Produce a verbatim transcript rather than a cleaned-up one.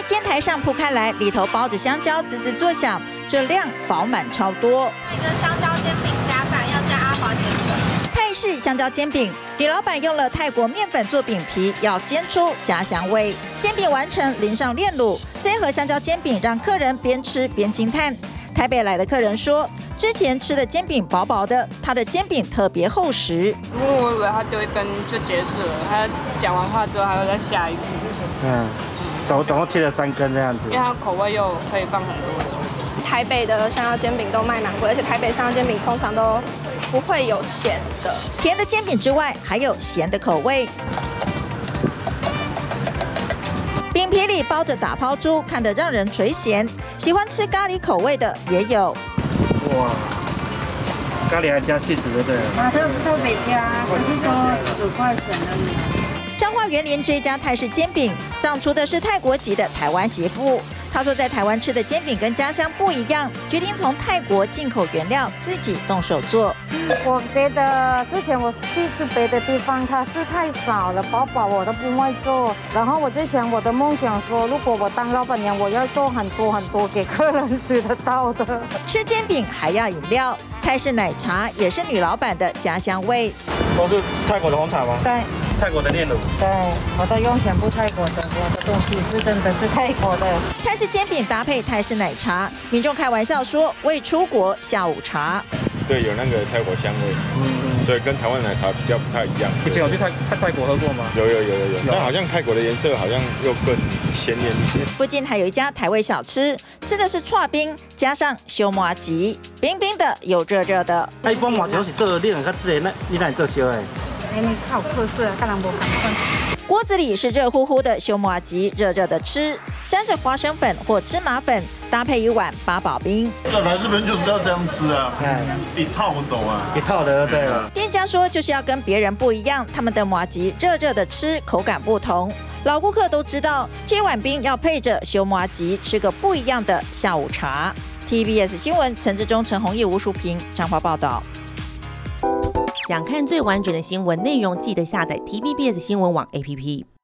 煎台上铺开来，里头包着香蕉，滋滋作响，这量饱满超多。 一个香蕉煎饼加饭，要加阿华田粉。 泰式香蕉煎饼，李老板用了泰国面粉做饼皮，要煎出家乡味。煎饼完成，淋上炼乳，这盒香蕉煎饼让客人边吃边惊叹。台北来的客人说，之前吃的煎饼薄薄的，他的煎饼特别厚实。 因为我以为他丢一根就结束了，他讲完话之后还会再下一个。 嗯，总总共切了三根这样子。 因为它口味又可以放很多种。 台北的香蕉煎饼都卖蛮贵，而且台北香蕉煎饼通常都不会有咸的。 甜的煎饼之外，还有咸的口味。饼皮里包着打抛猪，看得让人垂涎。喜欢吃咖喱口味的也有。 哇，咖喱还加气质对不对？ 啊，特特别加，可是都十块钱而已。 彰化园林这一家泰式煎饼，掌厨的是泰国籍的台湾媳妇。她说，在台湾吃的煎饼跟家乡不一样，决定从泰国进口原料，自己动手做。 我觉得之前我去吃别的地方，它是太少了，薄薄我都不会做。然后我就想我的梦想说，如果我当老板娘，我要做很多很多给客人吃得到的。 吃煎饼还要饮料，泰式奶茶也是女老板的家乡味。 都是泰国的红茶吗？ 对。 泰国的炼乳， 对，我都用全部泰国的，我的东西是真的是泰国的。 泰式煎饼搭配泰式奶茶，民众开玩笑说为出国下午茶。 对，有那个泰国香味，嗯，所以跟台湾奶茶比较不太一样。 以前有去泰泰泰国喝过吗？ 有有有有有，但好像泰国的颜色好像又更鲜艳一些。 附近还有一家台味小吃，吃的是剉冰加上烧麻糬，冰冰的又热热的。 啊，一般麻糬是做冷较热，那你哪会做烧的？ 哎，你较有特色，跟人无同款。 锅子里是热乎乎的烧麻糬，热热的吃，沾着花生粉或芝麻粉，搭配一碗八宝冰。 这来日本就是要这样吃啊，一套我懂啊， 一套的对了。 店家说就是要跟别人不一样，他们的麻糬热热的吃，口感不同。老顾客都知道，这碗冰要配着烧麻糬，吃个不一样的下午茶。T V B S 新闻陈志忠、陈弘毅、吴淑平彰化报道。 想看最完整的新闻内容，记得下载 T V B S 新闻网 A P P。